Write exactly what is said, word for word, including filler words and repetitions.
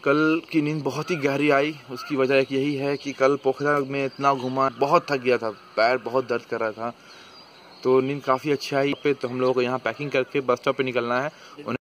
कल की नींद बहुत ही गहरी आई। उसकी वजह एक यही है कि कल पोखरा में इतना घूमा, बहुत थक गया था, पैर बहुत दर्द कर रहा था, तो नींद काफ़ी अच्छी आई। पे तो हम लोगों को यहाँ पैकिंग करके बस स्टॉप पे निकलना है।